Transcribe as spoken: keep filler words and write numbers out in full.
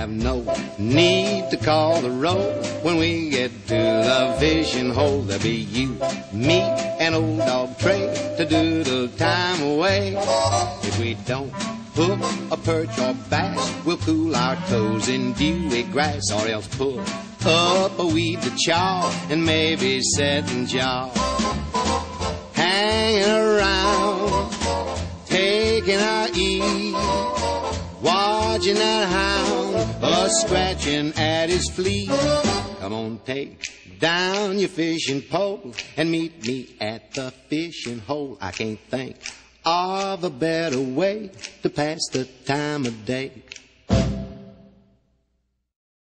have no need to call the roll. When we get to the fishing hole, there'll be you, me, and old dog Trey to doodle time away. If we don't hook a perch or bass, we'll cool our toes in dewy grass, or else pull up a weed to chaw and maybe set and jaw. Hanging around, taking our ease, watching that hound a scratching at his fleece. Come on, take down your fishing pole and meet me at the fishing hole. I can't think of a better way to pass the time of day.